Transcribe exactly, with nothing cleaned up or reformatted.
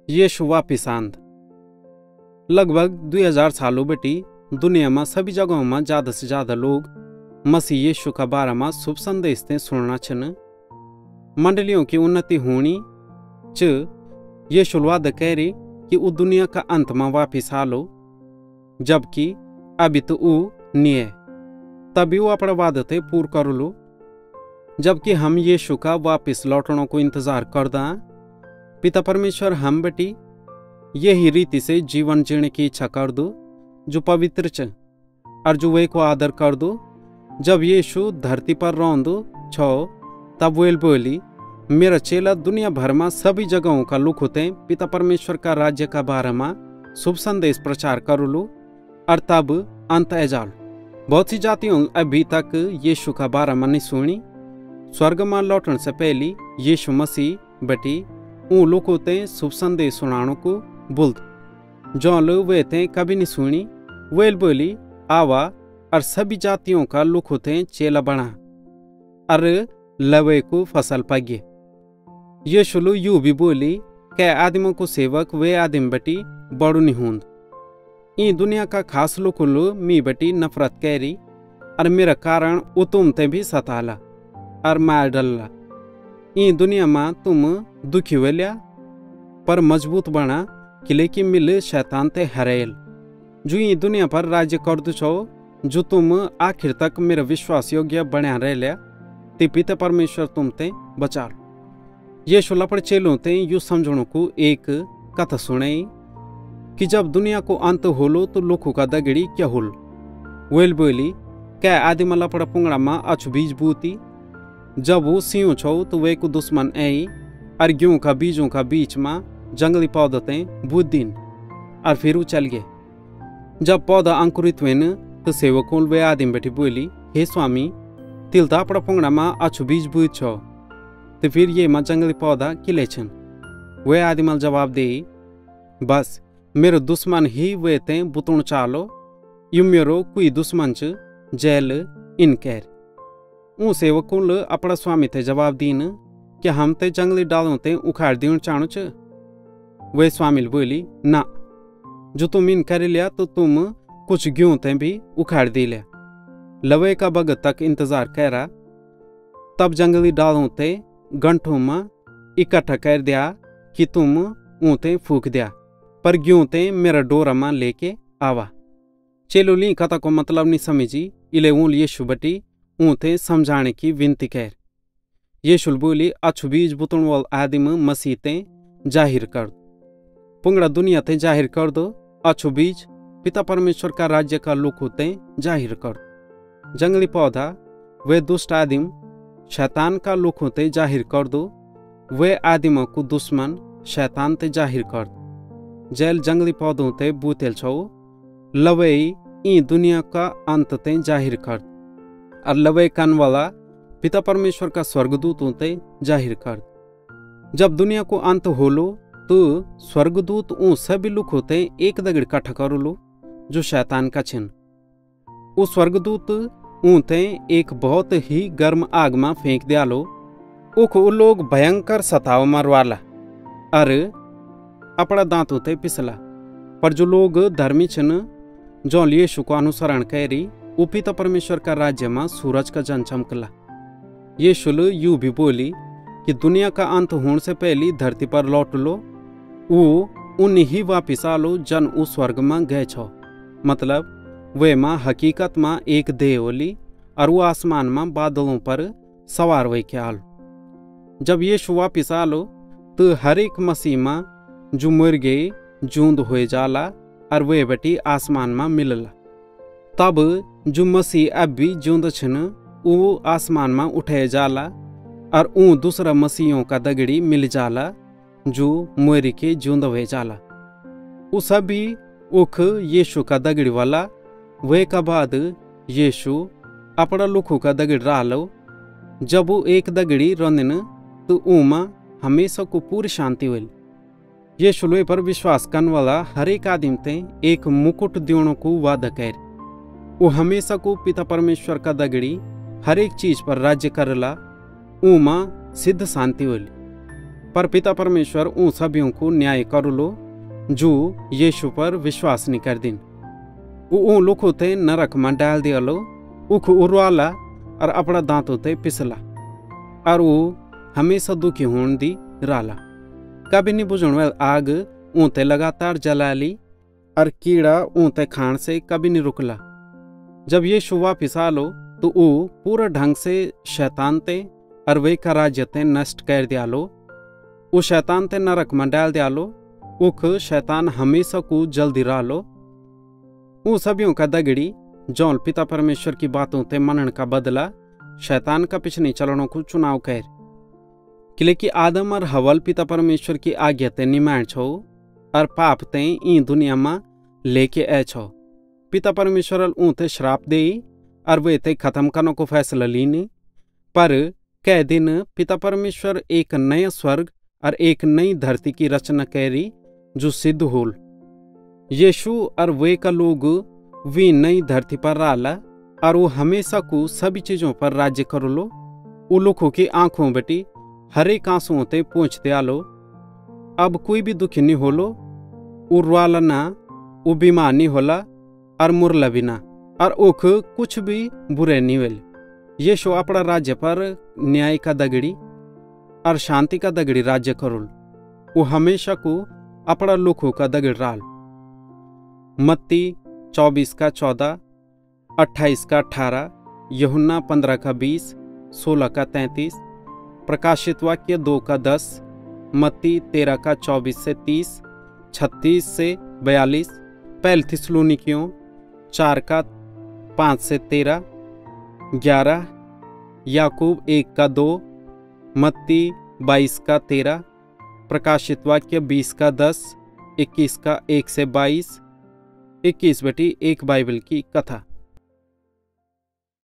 यीशु वापिस आंद। लगभग दो हज़ार सालों बेटी दुनिया में सभी जगहों में ज्यादा से ज्यादा लोग मसीह यीशु का बारे में शुभ संदेश ते सुनना छन। मंडलियों की उन्नति होनी च यीशु वादा कह रही कि वो दुनिया का अंत में वापिस आलो, जबकि अभी तो वो नहीं है, तभी वो अपना वादा ते पूरा कर लो। जबकि हम यीशु का वापिस लौटने को इंतजार करदा, पिता परमेश्वर हम बेटी यही रीति से जीवन जीने की इच्छा कर दो जो पवित्र च और जो वे को आदर कर दो। जब यीशु धरती पर रौंदो छो तब वेल बोली, मेरा चेला दुनिया भर में सभी जगहों का लुक होते पिता परमेश्वर का राज्य का बारे में शुभ संदेश प्रचार कर लो और तब अंत एजाल। बहुत सी जातियों अभी तक यीशु का बारे में नहीं सुनी। स्वर्ग में लौटने से पहले यीशु मसीह बेटी उन लोगों ते शुभ संदेश सुनाने को बोलते जो लोग वे थे कभी नहीं सुनी। वेल बोली, आवा और सभी जातियों का लुक होते चेला बना और लवे को फसल पगे। यीशु लो यू भी बोली, कै आदमों को सेवक वे आदम बेटी बड़ू नहीं होंद। ई दुनिया का खास लोग लो मी बेटी नफरत कैरी और मेरा कारण वो तुम ते भी सताला और मार डल्ला। ई दुनिया में तुम दुखी वेल्या पर मजबूत बना किले की मिल शैतान ते हरेल। जो ई दुनिया पर राज्य कर दो छो, जो तुम आखिर तक मेरा विश्वास योग्य बना रह लिया ते पिता परमेश्वर तुम ते बचा लो। यीशु लपड़ चेलों ते यू समझने को एक कथा सुनाई कि जब दुनिया को अंत होलो तो लोगों का दगड़ी क्या होल। वेल बोली, क्या आदमी लपड़ा पुंगड़ा में अछु बीज बूती, जब वो सिंह छो तो वे को दुश्मन आई और गेहूं का बीजों का बीच में जंगली पौधे बुद्धिन और फिर वो चल गए। जब पौधा अंकुरित हुए न तो सेवकों वे आदमी बैठी बोली, हे स्वामी तिलता अपना पुंगड़ा में अछु बीज बूत छो तो फिर ये मां जंगली पौधा किले छन। वे आदमी जवाब दे, बस मेरे दुश्मन ही वे ते बुतुण चालो, यू मेरो कोई दुश्मन च जेल इन कैर। ऊ सेवकों ल अपना स्वामी थे जवाब दीन, क्या हम ते जंगली डालों ते उखाड़ दीण चाणु च। वे स्वामी बोली, ना, जो तुम इन कर लिया तो तुम कुछ गेहूं ते भी उखाड़ दी लिया। लवे का बगत तक इंतजार करा, तब जंगली डालों ते गंठों में इकट्ठा कर दिया कि तुम ऊते फूक दिया, पर गेहूं ते मेरा डोरा में लेके आवा। चेलो ली कथा को मतलब नहीं समझी, इले ऊल यीशु बटी ऊते समझाने की विनती कर। यीशु बोली, अछु बीज बुतुण वाल आदमी मसीह ते जाहिर कर दो, पुंगड़ा दुनिया ते जाहिर कर दो। अछु बीज पिता परमेश्वर का राज्य का लुक होते जाहिर कर दो। जंगली पौधा वे दुष्ट आदमी शैतान का लुक होते जाहिर कर दो। वे आदमों को दुश्मन शैतान ते जाहिर कर दो। जेल जंगली पौधों ते बूतेल छो, लवे ई दुनिया का अंत ते जाहिर कर दो और लवे कन वाला पिता परमेश्वर का स्वर्गदूत होते जाहिर कर। जब दुनिया को अंत होलो तो स्वर्गदूत ऊ सभी लुक होते एक दगड़ इकट्ठा कर लो जो शैतान का छिन। वो स्वर्गदूत ऊते एक बहुत ही गर्म आग में फेंक दिया लो। उख वो लोग भयंकर सताव मारवाला और अपना दांत होते पिसला। पर जो लोग धर्मी छिन जो यीशु को अनुसरण करी, वो पिता परमेश्वर का राज्य में सूरज का जन चमकला। यीशु यू भी बोली कि दुनिया का अंत होने से पहले धरती पर लौट लो, वो उन ही वापिस आलो जन उस स्वर्ग में गए छो। मतलब वे माँ हकीकत में एक देह ओली और वो आसमान में बादलों पर सवार वे के आलो। जब यीशु वापिस आलो तो हर एक मसीह में जो मर गए जूंद हो जाला और वे बेटी आसमान में मिलला। तब जो मसीह अब भी जूंद छन वो आसमान में उठे जाला और ऊ दूसरा मसीहों का दगड़ी मिल जाला जो मोरी के जूंद हुए जाला। वो सभी उख यीशु का दगड़ी वाला। वे का बाद यीशु अपना लुखों का दगड़ रहा लो। जब वो एक दगड़ी रंदन तो ऊमा हमेशा को पूरी शांति हुई। यीशु लोई पर विश्वास करने वाला हर एक आदमी ते एक मुकुट दियों को वादा कर। वो हमेशा को पिता परमेश्वर का दगड़ी हर एक चीज पर राज्य करला, ऊमा सिद्ध शांति होली। पर पिता परमेश्वर उन सभियों को न्याय कर लो जो यीशु पर विश्वास नहीं कर दिन। उन लोगों ते नरक में डाल दिया लो, उख उड़वाला और अपना दांतों ते पिसला, और वो हमेशा दुखी होने दी राला। कभी नहीं बुझण वाल आग ऊँते लगातार जला ली, और कीड़ा ऊँते खान से कभी नहीं रुकला। जब यीशु वापिस आलो तो वो पूरा ढंग से शैतान ते और वे का राज्य ते नष्ट कर दिया लो। वो शैतान ते नरक में डाल दिया लो, उख शैतान हमेशा को जल्दी रहा लो। वो सभियों का दगड़ी जौन पिता परमेश्वर की बातों ते मनन का बदला शैतान का पिछने चलनों को चुनाव कर, क्योंकि आदम और हवल पिता परमेश्वर की आज्ञा ते निमाण छो और पाप ते ई दुनिया में लेके ए छो। पिता परमेश्वर ऊँते श्राप दे और वे ते खत्म करने को फैसला लीने, पर कै दिन पिता परमेश्वर एक नया स्वर्ग और एक नई धरती की रचना करी जो सिद्ध होल। यीशु और वे का लोग वी नई धरती पर राला और वो हमेशा को सभी चीजों पर राज्य कर लो। वो लोगों की आंखों बेटी हर एक आंसुओं ते पहुँचते आलो। अब कोई भी दुखी नहीं होलो, उर्वाला ना, वो बीमार नहीं होला और मुरला भी ना, और उख कुछ भी बुरे नहीं वेल। यीशु अपना राज्य पर न्याय का दगड़ी और शांति का दगड़ी राज्य करोल। वो हमेशा को अपना लोगों का दगड़ राल। मत्ती चौबीस का चौदह, अट्ठाईस का अठारह, यूहन्ना पंद्रह का बीस, सोलह का तैंतीस, प्रकाशित वाक्य दो का दस, मत्ती तेरह का चौबीस से तीस, छत्तीस से बयालीस, पहल थिस्सलुनीकियों चार का पाँच से तेरह, ग्यारह, याकूब एक का दो, मत्ती बाईस का तेरह, प्रकाशित वाक्य बीस का दस, इक्कीस का एक से बाईस, इक्कीस बेटी एक बाइबल की कथा।